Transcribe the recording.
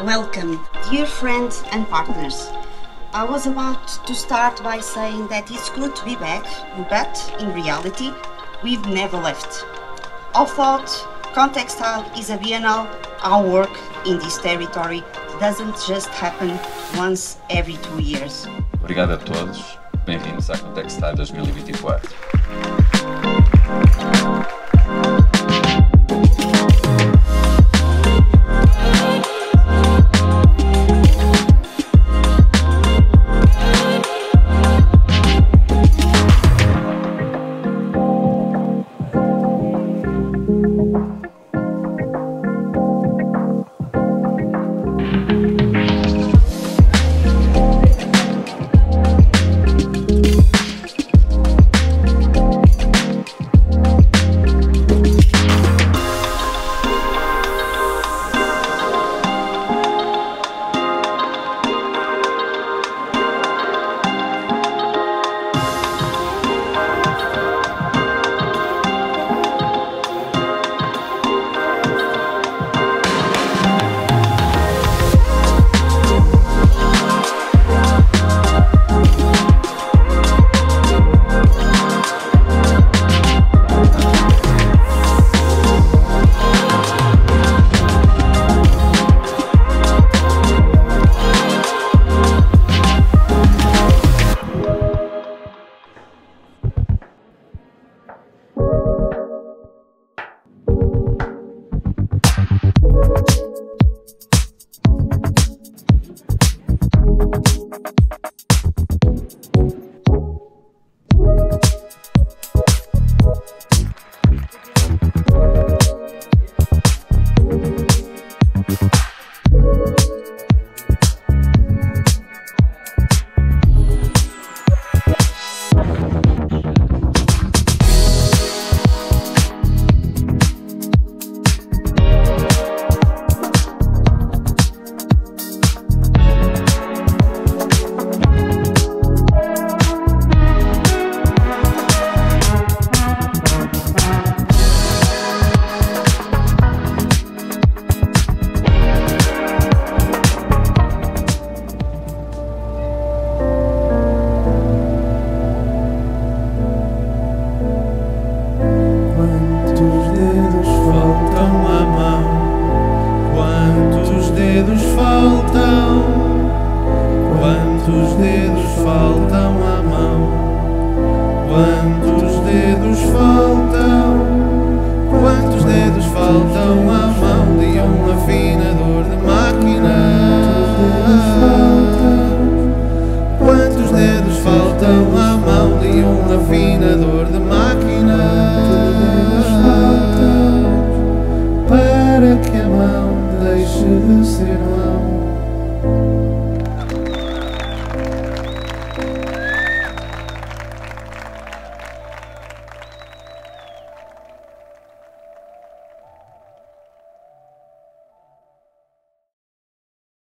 Welcome, dear friends and partners. I was about to start by saying that it's good to be back, but in reality, we've never left. Our thought, Contextile is a bienal. Our work in this territory doesn't just happen once every 2 years. Obrigado a todos. Bem-vindos à Contextile 2024. Quantos dedos faltam à mão? Quantos dedos faltam? Quantos dedos faltam à mão de um afinador de máquina? Quantos dedos faltam à mão de um afinador de máquina? Para que a mão deixe de ser mão.